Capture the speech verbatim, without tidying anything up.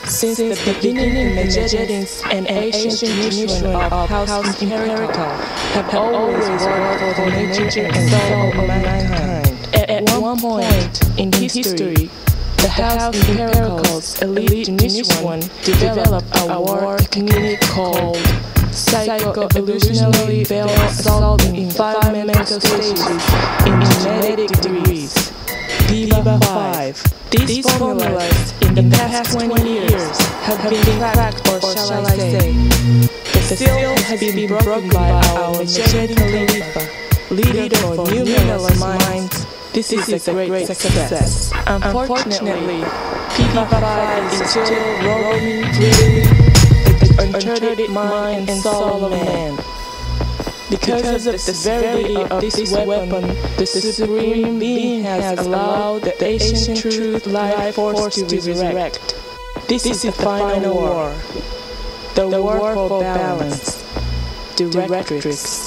Since the beginning, the Majedins and ancient tradition of House Empirical have always worked for nature and soul of mankind. At one point in history, the House Empirical's elite one developed a war technique called psycho-evolutionary veil assault in five mental stages in genetic degrees. Viva five. These formulas in the past twenty years have been cracked, or shall I say, the seal has been broken by our Majid Khalifa, leader for numerous minds. This is a great success. Unfortunately, Viva five is still roaming freely with the uncharted mind and soul of man. Because of the severity of this weapon, the Supreme Being has allowed the ancient truth life force to resurrect. This is the final war, the war for balance, Directrix.